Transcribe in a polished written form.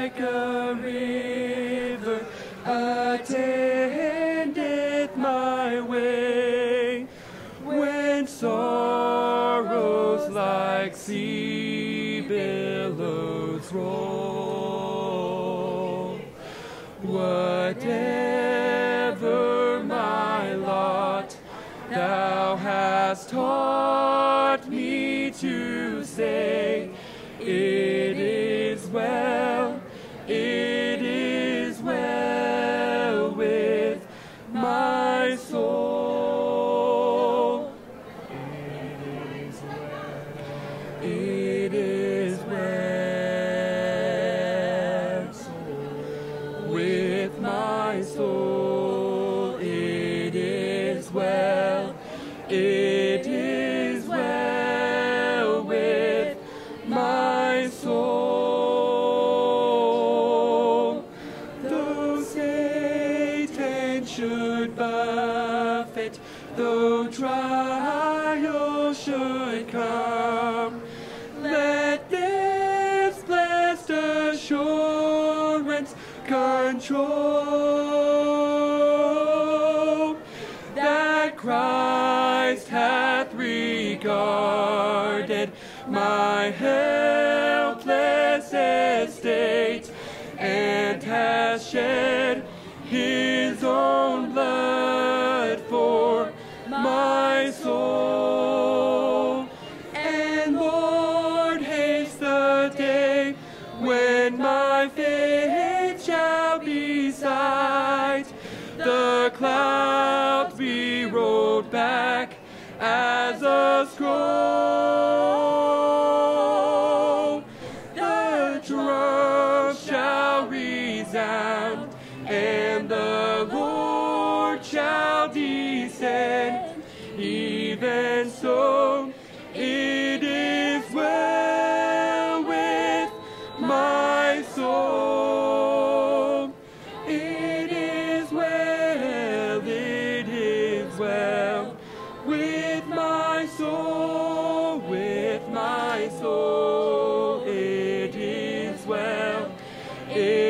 like a river attendeth my way, when sorrows like sea billows roll. Whatever my lot, thou hast taught me to say, it is well, it is well with my soul. It is well, it is well with my soul. It is well, it is well with my soul. Though Satan should buffet, though trials should come, let this blessed assurance control, that Christ hath regarded my helpless estate, and has shed his own blood for my soul. And Lord, haste the day when my faith shall be sight, the clouds be rolled back as a scroll, the drums shall resound, and the Lord shall descend. Even so, it is well with my soul. It is well, it is well with my soul, with my soul. It is well.